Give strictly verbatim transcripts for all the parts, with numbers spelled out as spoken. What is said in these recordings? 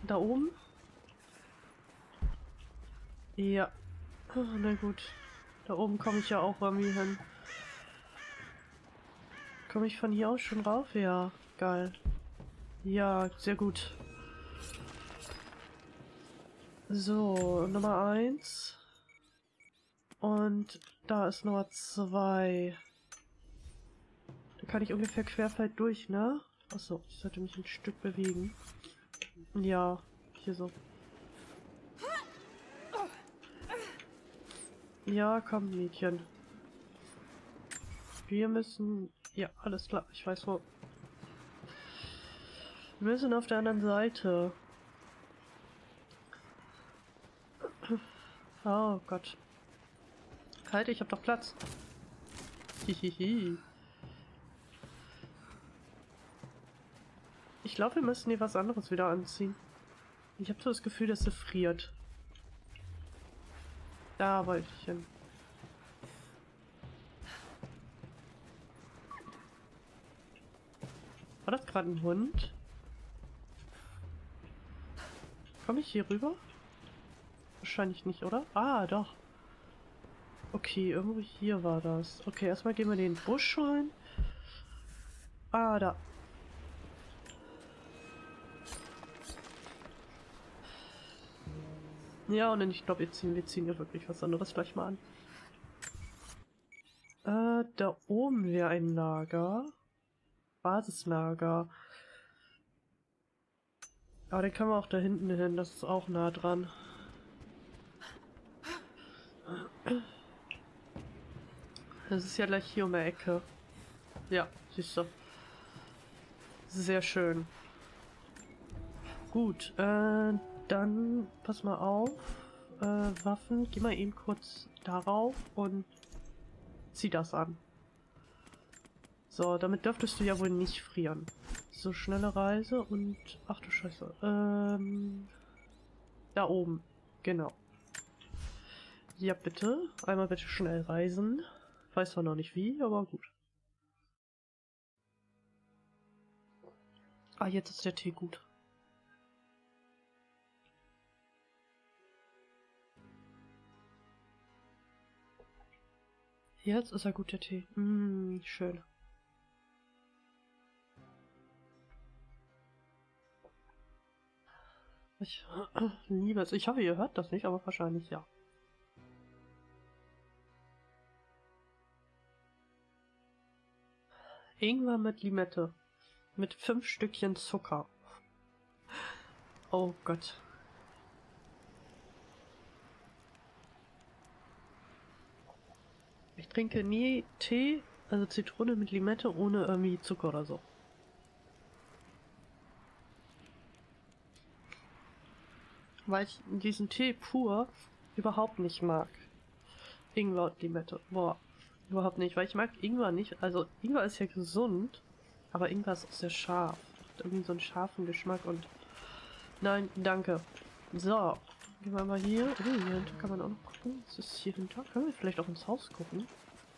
Da oben? Ja. Oh, na gut. Da oben komme ich ja auch irgendwie hin. Komme ich von hier aus schon rauf? Ja, geil. Ja, sehr gut. So, Nummer eins. Und da ist Nummer zwei. Da kann ich ungefähr querfeld durch, ne? Achso, ich sollte mich ein Stück bewegen. Ja, hier so. Ja, komm, Mädchen. Wir müssen... Ja, alles klar, ich weiß wo. Wir müssen auf der anderen Seite. Oh Gott. Halt, ich hab doch Platz. Hihihi. Ich glaube, wir müssen hier was anderes wieder anziehen. Ich habe so das Gefühl, dass sie friert. Da wollte ich hin. War das gerade ein Hund? Komme ich hier rüber? Wahrscheinlich nicht, oder? Ah, doch. Okay, irgendwo hier war das. Okay, erstmal gehen wir in den Busch rein. Ah, da. Ja, und ich glaube, wir ziehen, wir ziehen ja wirklich was anderes gleich mal an. Äh, da oben wäre ein Lager. Basislager. Aber den können wir auch da hinten hin, das ist auch nah dran. Das ist ja gleich hier um die Ecke. Ja, siehst du. Sehr schön. Gut, äh, dann pass mal auf. Äh, Waffen, geh mal eben kurz darauf und zieh das an. So, damit dürftest du ja wohl nicht frieren. So, schnelle Reise und... Ach du Scheiße. Ähm... Da oben. Genau. Ja, bitte. Einmal bitte schnell reisen. Weiß zwar noch nicht wie, aber gut. Ah, jetzt ist der Tee gut. Jetzt ist er gut, der Tee. Mmh, schön. Ich äh, liebe es. Ich hoffe, ihr hört das nicht, aber wahrscheinlich ja. Ingwer mit Limette. Mit fünf Stückchen Zucker. Oh Gott. Ich trinke nie Tee, also Zitrone mit Limette, ohne irgendwie Zucker oder so. Weil ich diesen Tee pur überhaupt nicht mag. Ingwer und Limette. Boah, überhaupt nicht. Weil ich mag Ingwer nicht. Also Ingwer ist ja gesund, aber Ingwer ist auch sehr scharf. Hat irgendwie so einen scharfen Geschmack und... Nein, danke. So, gehen wir mal hier. Oh, hier hinter kann man auch noch gucken. Was ist hier hinter? Können wir vielleicht auch ins Haus gucken?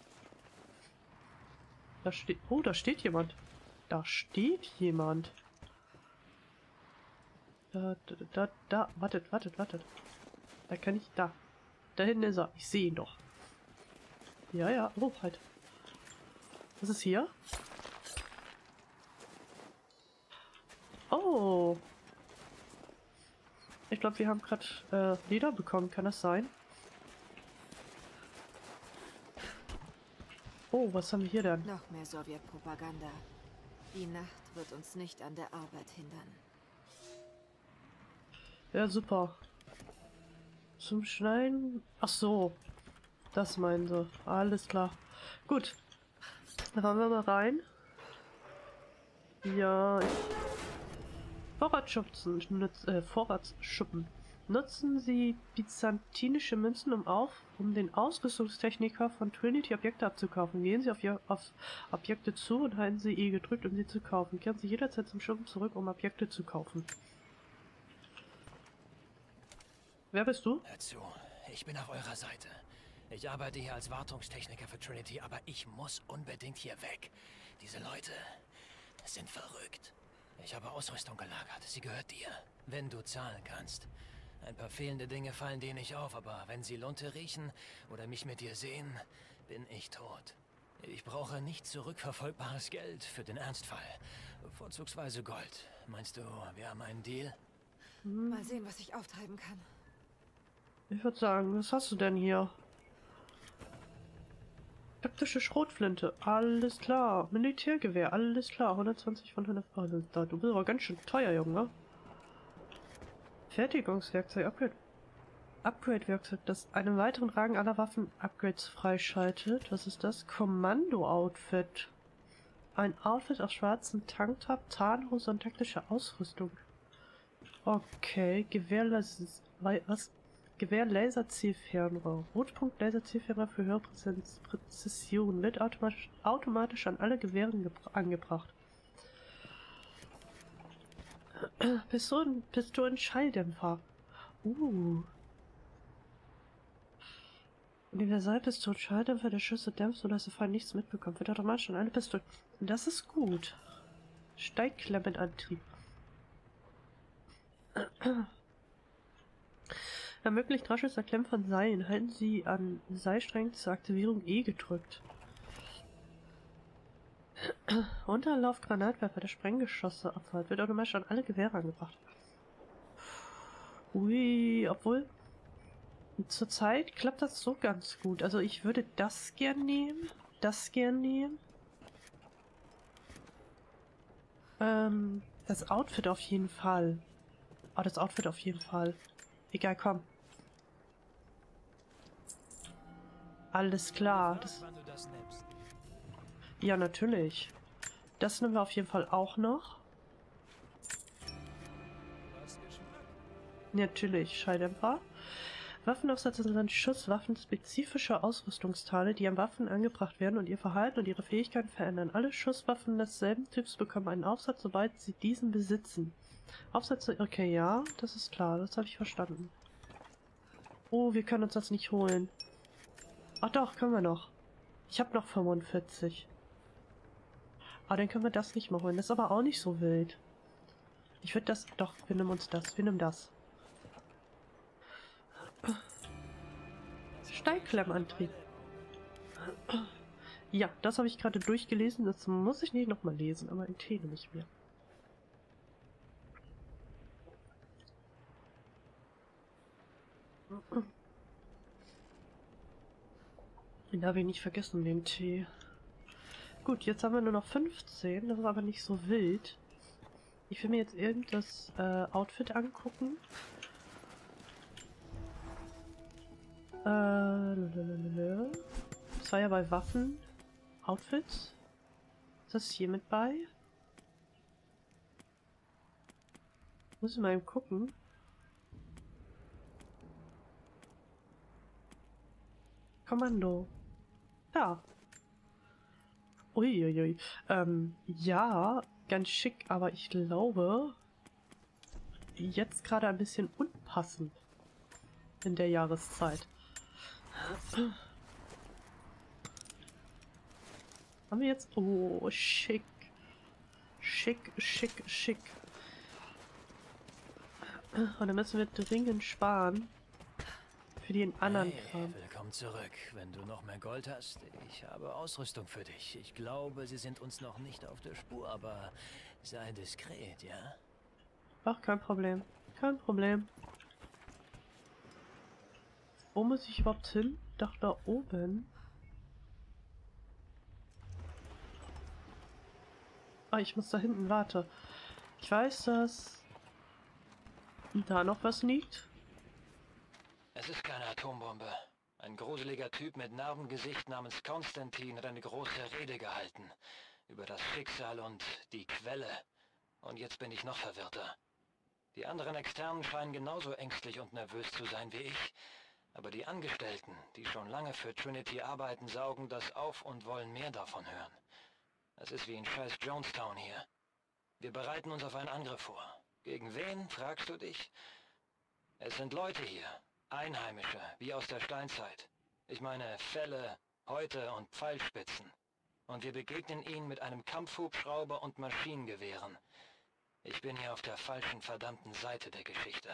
Da steht... Oh, da steht jemand. Da steht jemand. Da, da, da, da. Wartet, wartet, wartet. Da kann ich... Da. Da hinten ist er. Ich sehe ihn doch. Ja, ja. Oh, halt. Was ist hier? Oh. Ich glaube, wir haben gerade äh, Leder bekommen. Kann das sein? Oh, was haben wir hier denn? Noch mehr Sowjetpropaganda. Die Nacht wird uns nicht an der Arbeit hindern. Ja, super. Zum Schneiden? Ach so. Das meinen sie. Alles klar. Gut. Dann fahren wir mal rein. Ja, ich... Vorratsschubsen, nutz, äh, Vorratsschuppen. Nutzen Sie byzantinische Münzen, um auf, um den Ausrüstungstechniker von Trinity Objekte abzukaufen. Gehen Sie auf, Ihr, auf Objekte zu und halten Sie E gedrückt, um sie zu kaufen. Kehren Sie jederzeit zum Schuppen zurück, um Objekte zu kaufen. Wer bist du? Hör zu, ich bin auf eurer Seite. Ich arbeite hier als Wartungstechniker für Trinity, aber ich muss unbedingt hier weg. Diese Leute sind verrückt. Ich habe Ausrüstung gelagert. Sie gehört dir. Wenn du zahlen kannst. Ein paar fehlende Dinge fallen dir nicht auf, aber wenn sie Lunte riechen oder mich mit dir sehen, bin ich tot. Ich brauche nicht zurückverfolgbares Geld für den Ernstfall. Vorzugsweise Gold. Meinst du, wir haben einen Deal? Hm. Mal sehen, was ich auftreiben kann. Ich würde sagen, was hast du denn hier? Taktische Schrotflinte, alles klar. Militärgewehr, alles klar. hundertzwanzig von hundert. Oh, du bist aber ganz schön teuer, Junge. Fertigungswerkzeug, Upgrade. Upgrade-Werkzeug, das einen weiteren Rang aller Waffen-Upgrades freischaltet. Was ist das? Kommando-Outfit. Ein Outfit aus schwarzen Tanktop, Tarnhose und taktische Ausrüstung. Okay, Gewehrlaser... Was? Gewehr-Laser-Zielfernrohr. Rotpunkt-Laser-Zielfernrohr für höhere Präzenz Präzision. Wird automatisch, automatisch an alle Gewehren angebracht. Pistolen, Pistolen-Schalldämpfer. Uh. Universalpistolen-Schalldämpfer, der Schüsse dämpft, sodass der Feind nichts mitbekommt. Wird automatisch an alle Pistolen. Das ist gut. Steigklemmenantrieb. Ermöglicht rasches Erklemmen von Seilen. Halten Sie an Seilsträngen zur Aktivierung E gedrückt. Unterlauf-Granatwerfer, der Sprenggeschosse abfällt. Wird automatisch an alle Gewehre angebracht. Ui, obwohl... Zurzeit klappt das so ganz gut. Also ich würde das gern nehmen. Das gern nehmen. Ähm, das Outfit auf jeden Fall. Oh, das Outfit auf jeden Fall. Egal, komm. Alles klar. Das ja, natürlich. Das nehmen wir auf jeden Fall auch noch. Natürlich, Schalldämpfer. Waffenaufsätze sind schusswaffenspezifische Ausrüstungsteile, die an Waffen angebracht werden und ihr Verhalten und ihre Fähigkeiten verändern. Alle Schusswaffen desselben Typs bekommen einen Aufsatz, sobald sie diesen besitzen. Aufsätze, okay, ja, das ist klar, das habe ich verstanden. Oh, wir können uns das nicht holen. Ach doch, können wir noch. Ich habe noch fünfundvierzig. Aber dann können wir das nicht mehr holen. Das ist aber auch nicht so wild. Ich würde das... Doch, wir nehmen uns das. Wir nehmen das. Steigklemmantrieb. Ja, das habe ich gerade durchgelesen. Das muss ich nicht nochmal lesen, aber in T nicht mehr. Den habe ich nicht vergessen, den Tee. Gut, jetzt haben wir nur noch fünfzehn. Das ist aber nicht so wild. Ich will mir jetzt irgendwas äh, Outfit angucken. Äh, das war ja bei Waffen. Outfits. Ist das hier mit bei? Muss ich mal eben gucken. Kommando. Ja. Uiuiui. Ähm, ja, ganz schick, aber ich glaube, jetzt gerade ein bisschen unpassend in der Jahreszeit. Haben wir jetzt... Oh, schick. Schick, schick, schick. Und dann müssen wir dringend sparen. Für den anderen hey, Kram. Willkommen zurück. Wenn du noch mehr Gold hast, ich habe Ausrüstung für dich. Ich glaube, sie sind uns noch nicht auf der Spur, aber sei diskret, ja? Ach, kein Problem. Kein Problem. Wo muss ich überhaupt hin? Doch, da oben. Ah, ich muss da hinten, warte. Ich weiß, dass da noch was liegt. Es ist keine Atombombe. Ein gruseliger Typ mit Narbengesicht namens Konstantin hat eine große Rede gehalten. Über das Schicksal und die Quelle. Und jetzt bin ich noch verwirrter. Die anderen Externen scheinen genauso ängstlich und nervös zu sein wie ich. Aber die Angestellten, die schon lange für Trinity arbeiten, saugen das auf und wollen mehr davon hören. Es ist wie in scheiß Jonestown hier. Wir bereiten uns auf einen Angriff vor. Gegen wen, fragst du dich? Es sind Leute hier. Einheimische, wie aus der Steinzeit. Ich meine Felle, Häute und Pfeilspitzen. Und wir begegnen ihnen mit einem Kampfhubschrauber und Maschinengewehren. Ich bin hier auf der falschen verdammten Seite der Geschichte.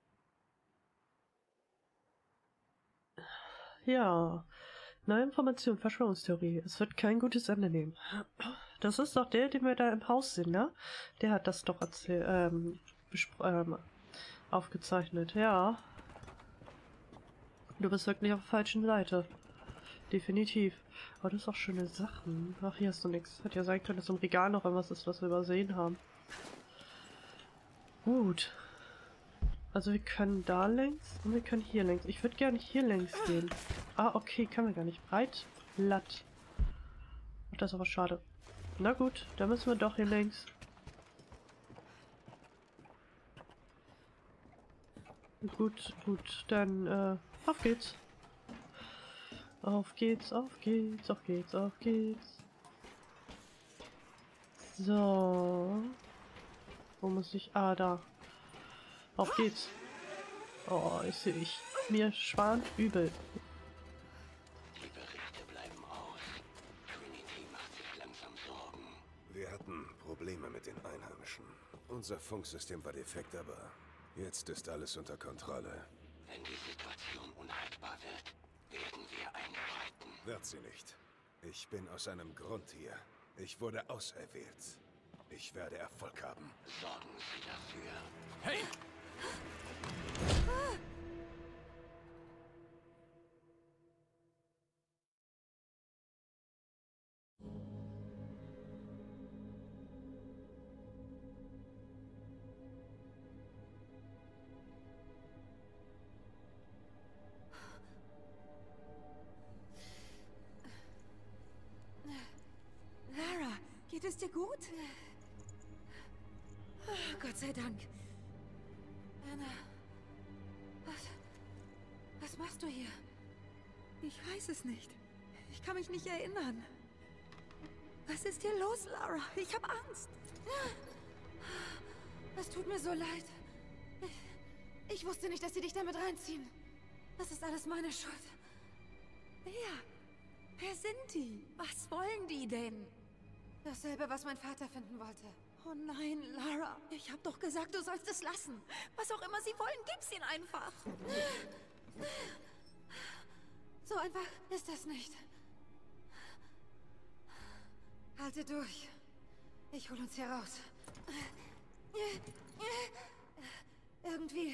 Ja. Neue Information, Verschwörungstheorie. Es wird kein gutes Ende nehmen. Das ist doch der, den wir da im Haus sehen, ne? Der hat das doch erzählt, ähm, ähm, aufgezeichnet, ja. Du bist wirklich auf der falschen Seite. Definitiv. Aber das ist auch schöne Sachen. Ach, hier hast du nichts. Hätte ja sein können, dass im Regal noch irgendwas ist, was wir übersehen haben. Gut. Also wir können da längs und wir können hier längs. Ich würde gerne hier längs gehen. Ah, okay, können wir gar nicht. Breit, glatt. Ach, das ist aber schade. Na gut, dann müssen wir doch hier längs. Gut, gut, dann äh, auf geht's. Auf geht's, auf geht's, auf geht's, auf geht's. So. Wo muss ich? Ah, da. Auf geht's. Oh, ich sehe ich. Mir schwant übel. Die Berichte bleiben aus. Trinity macht sich langsam Sorgen. Wir hatten Probleme mit den Einheimischen. Unser Funksystem war defekt, aber jetzt ist alles unter Kontrolle. Wenn die Situation unhaltbar wird, werden wir einschreiten. Wird sie nicht. Ich bin aus einem Grund hier. Ich wurde auserwählt. Ich werde Erfolg haben. Sorgen Sie dafür. Hey! Lara, geht es dir gut? Gott sei Dank. Anna, was, was machst du hier? Ich weiß es nicht. Ich kann mich nicht erinnern. Was ist hier los, Lara? Ich habe Angst. Es tut mir so leid. Ich, ich wusste nicht, dass sie dich damit reinziehen. Das ist alles meine Schuld. Wer? Wer sind die? Was wollen die denn? Dasselbe, was mein Vater finden wollte. Oh nein, Lara. Ich habe doch gesagt, du sollst es lassen. Was auch immer sie wollen, gib's ihnen einfach. So einfach ist das nicht. Halte durch. Ich hol uns hier raus. Irgendwie.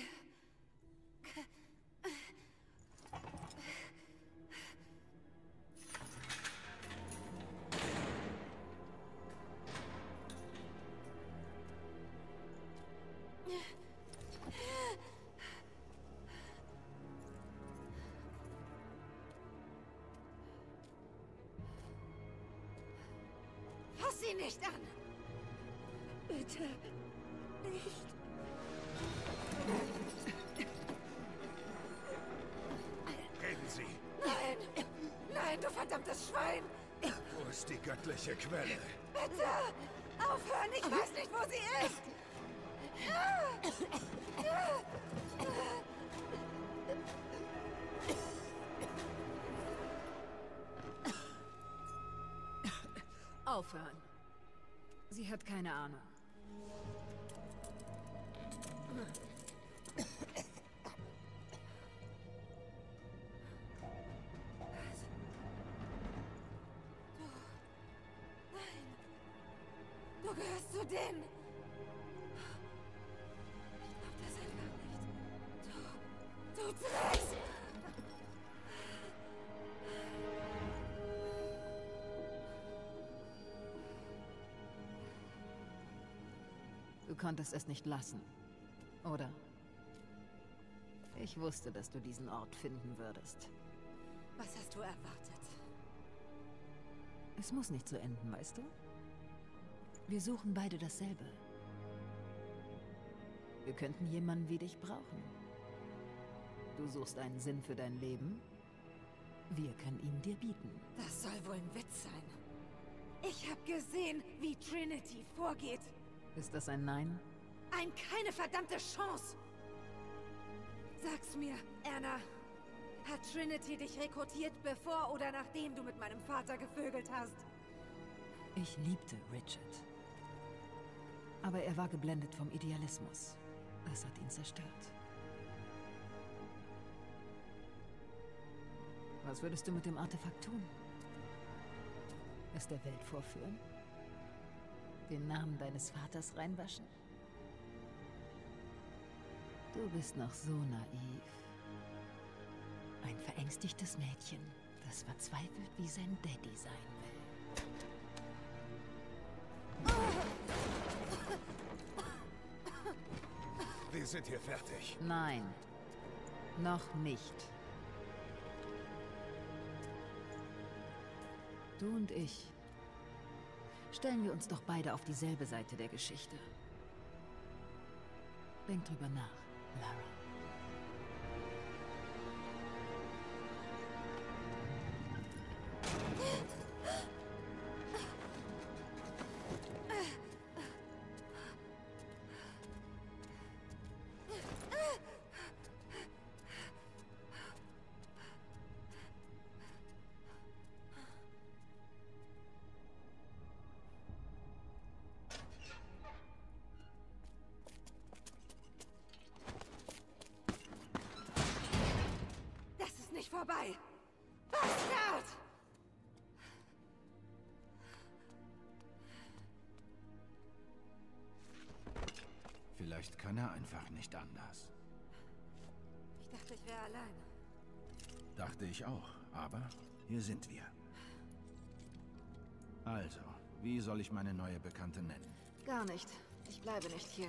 Fass sie nicht an! Bitte. Nicht. Reden Sie! Nein! Nein, du verdammtes Schwein! Wo ist die göttliche Quelle? Bitte! Aufhören! Ich weiß nicht, wo sie ist! Aufhören. Sie hat keine Ahnung. Du gehörst zu denen! Ich glaub das einfach nicht. Du... Du Drecks! Du konntest es nicht lassen, oder? Ich wusste, dass du diesen Ort finden würdest. Was hast du erwartet? Es muss nicht so enden, weißt du? Wir suchen beide dasselbe. Wir könnten jemanden wie dich brauchen. Du suchst einen Sinn für dein Leben. Wir können ihn dir bieten. Das soll wohl ein Witz sein. Ich habe gesehen, wie Trinity vorgeht. Ist das ein Nein? Ein keine verdammte Chance! Sag's mir, Anna. Hat Trinity dich rekrutiert, bevor oder nachdem du mit meinem Vater gevögelt hast? Ich liebte Richard. Aber er war geblendet vom Idealismus. Das hat ihn zerstört. Was würdest du mit dem Artefakt tun? Es der Welt vorführen? Den Namen deines Vaters reinwaschen? Du bist noch so naiv. Ein verängstigtes Mädchen, das verzweifelt wie sein Daddy sein will. Wir sind hier fertig. Nein, noch nicht. Du und ich. Stellen wir uns doch beide auf dieselbe Seite der Geschichte. Denk drüber nach, Lara. Vorbei! Bastard! Vielleicht kann er einfach nicht anders. Ich dachte, ich wäre allein. Dachte ich auch, aber hier sind wir. Also, wie soll ich meine neue Bekannte nennen? Gar nicht. Ich bleibe nicht hier.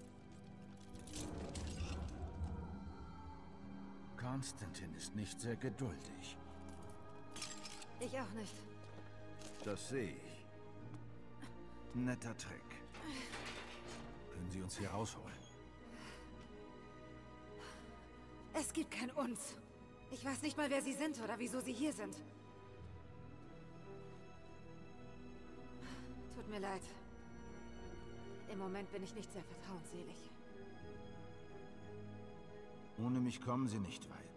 Konstantin ist nicht sehr geduldig. Ich auch nicht. Das sehe ich. Netter Trick. Können Sie uns hier rausholen? Es gibt kein Uns. Ich weiß nicht mal, wer Sie sind oder wieso Sie hier sind. Tut mir leid. Im Moment bin ich nicht sehr vertrauensselig. Ohne mich kommen Sie nicht weit.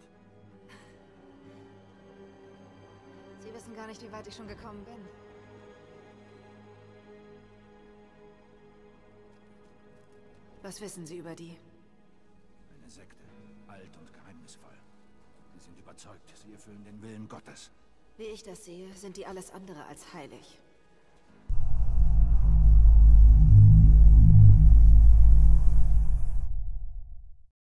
Sie wissen gar nicht, wie weit ich schon gekommen bin. Was wissen Sie über die? Eine Sekte, alt und geheimnisvoll. Sie sind überzeugt, sie erfüllen den Willen Gottes. Wie ich das sehe, sind die alles andere als heilig.